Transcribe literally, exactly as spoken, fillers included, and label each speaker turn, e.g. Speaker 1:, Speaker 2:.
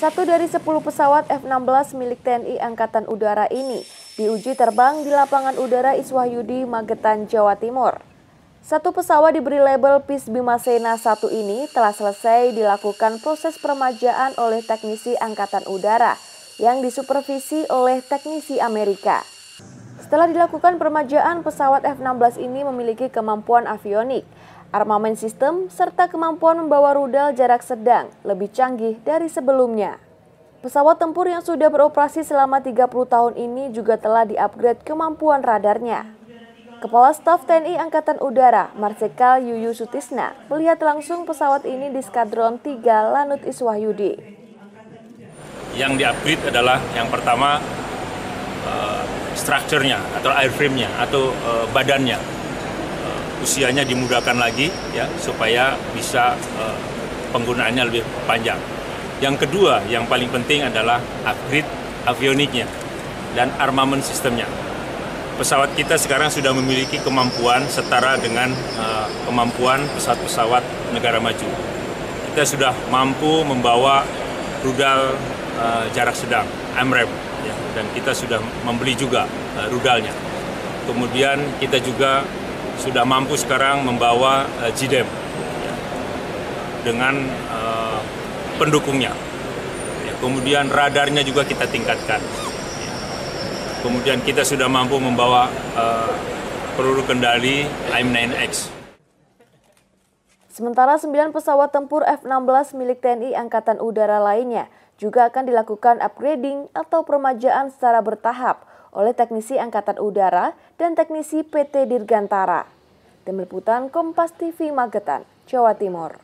Speaker 1: Satu dari sepuluh pesawat F enam belas milik T N I Angkatan Udara ini diuji terbang di lapangan udara Iswahyudi, Magetan, Jawa Timur. Satu pesawat diberi label Peace Bimasena satu ini telah selesai dilakukan proses peremajaan oleh teknisi Angkatan Udara yang disupervisi oleh teknisi Amerika. Setelah dilakukan peremajaan, pesawat F enam belas ini memiliki kemampuan avionik, armamen sistem, serta kemampuan membawa rudal jarak sedang lebih canggih dari sebelumnya. Pesawat tempur yang sudah beroperasi selama tiga puluh tahun ini juga telah di-upgrade kemampuan radarnya. Kepala Staf T N I Angkatan Udara, Marsikal Yuyu Sutisna, melihat langsung pesawat ini di Skadron tiga Lanut Iswahyudi.
Speaker 2: Yang di-upgrade adalah yang pertama uh, strukturnya atau airframe-nya atau uh, badannya. Uh, usianya dimudahkan lagi ya supaya bisa uh, penggunaannya lebih panjang. Yang kedua, yang paling penting adalah upgrade avioniknya dan armamen sistemnya. Pesawat kita sekarang sudah memiliki kemampuan setara dengan uh, kemampuan pesawat-pesawat negara maju. Kita sudah mampu membawa rudal uh, jarak sedang, A M R A M, ya, dan kita sudah membeli juga uh, rudalnya. Kemudian kita juga sudah mampu sekarang membawa uh, J D A M ya, dengan uh, pendukungnya. Ya, kemudian radarnya juga kita tingkatkan. Kemudian kita sudah mampu membawa uh, peluru kendali A I M sembilan X.
Speaker 1: Sementara sembilan pesawat tempur F enam belas milik T N I Angkatan Udara lainnya juga akan dilakukan upgrading atau peremajaan secara bertahap oleh teknisi Angkatan Udara dan teknisi P T Dirgantara. Tim Liputan Kompas T V Magetan, Jawa Timur.